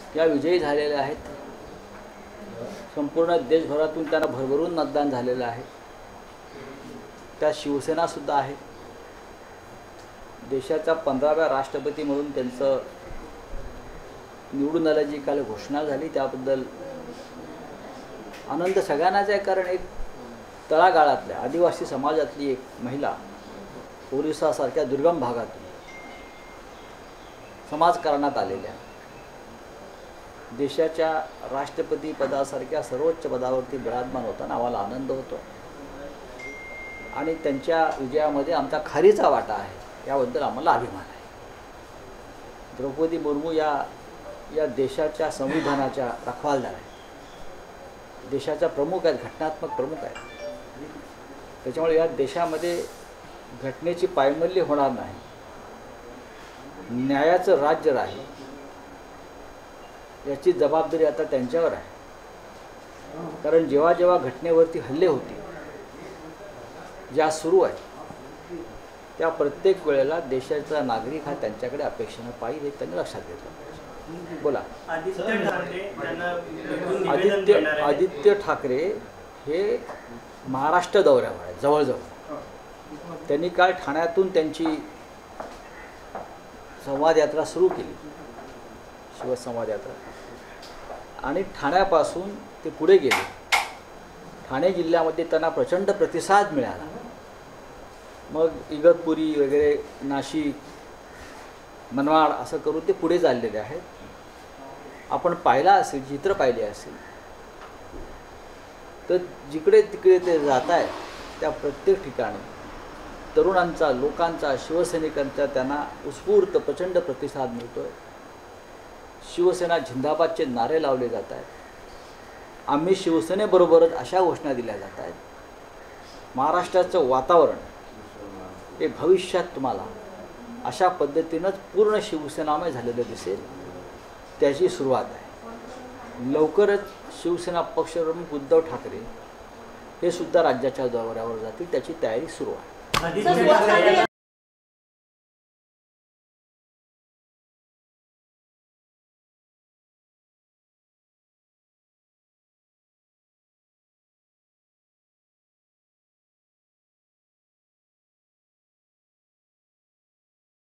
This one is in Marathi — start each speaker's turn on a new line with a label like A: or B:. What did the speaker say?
A: या विजयी झालेल्या आहेत। संपूर्ण देशभरातून त्यांना भरभरून मतदान झालेलं आहे। त्या शिवसेना सुद्धा आहे। देशाचा 15व्या राष्ट्रपती म्हणून त्यांचं निवडून आल्याची काल घोषणा झाली, त्याबद्दल आनंद सगळ्यांनाच आहे। कारण एक तळागाळातल्या आदिवासी समाजातली एक महिला ओरिसासारख्या दुर्गम भागातून समाजकारणात आलेल्या देशाच्या राष्ट्रपती पदासारख्या सर्वोच्च पदावरती विराजमान होताना आम्हाला आनंद होतो आणि त्यांच्या विजयामध्ये आमचा खारीचा वाटा आहे, याबद्दल आम्हाला अभिमान आहे। द्रौपदी मुर्मू या देशाच्या संविधानाच्या रखवालदार आहेत, देशाच्या प्रमुख आहेत, घटनात्मक प्रमुख आहेत। त्याच्यामुळे या देशामध्ये घटनेची पायमल्ली होणार नाही, न्यायाचं राज्य राहील, याची जबाबदारी आता त्यांच्यावर आहे। कारण जेव्हा जेव्हा घटनेवरती हल्ले होते, ज्या सुरू आहेत, त्या प्रत्येक वेळेला देशाचा नागरिक हा त्यांच्याकडे अपेक्षेनं पाहिजे, हे त्यांनी लक्षात घेतलं। बोला। आदित्य ठाकरे हे महाराष्ट्र दौऱ्यावर आहे जवळजवळ। त्यांनी काल ठाण्यातून त्यांची संवाद यात्रा सुरू केली, शिवसंवाद यात्रा, आणि ठाण्यापासून ते पुढे गेले। ठाणे जिल्ह्यामध्ये त्यांना प्रचंड प्रतिसाद मिळाला। मग इगतपुरी वगैरे, नाशिक, मनमाड असं करून ते पुढे चाललेले आहेत। आपण पाहिला असेल, चित्र पाहिले असेल, तर जिकडे तिकडे ते जात आहेत त्या प्रत्येक ठिकाणी तरुणांचा, लोकांचा, शिवसैनिकांचा त्यांना उत्स्फूर्त प्रचंड प्रतिसाद मिळतो आहे। शिवसेना झिंदाबादचे नारे लावले जात आहेत। आम्ही शिवसेनेबरोबरच अशा घोषणा दिल्या जात आहेत। महाराष्ट्राचं वातावरण हे भविष्यात तुम्हाला अशा पद्धतीनंच पूर्ण शिवसेनामय झालेलं दिसेल, त्याची सुरुवात आहे। लवकरच शिवसेना पक्षप्रमुख उद्धव ठाकरे हे सुद्धा राज्याच्या दौऱ्यावर जातील, त्याची तयारी सुरू आहे।